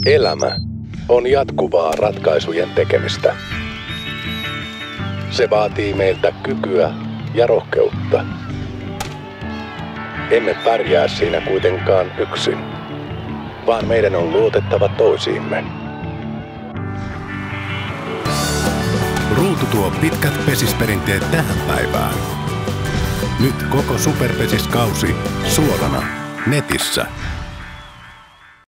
Elämä on jatkuvaa ratkaisujen tekemistä. Se vaatii meiltä kykyä ja rohkeutta. Emme pärjää siinä kuitenkaan yksin, vaan meidän on luotettava toisiimme. Ruutu tuo pitkät pesisperinteet tähän päivään. Nyt koko Superpesis-kausi suorana netissä.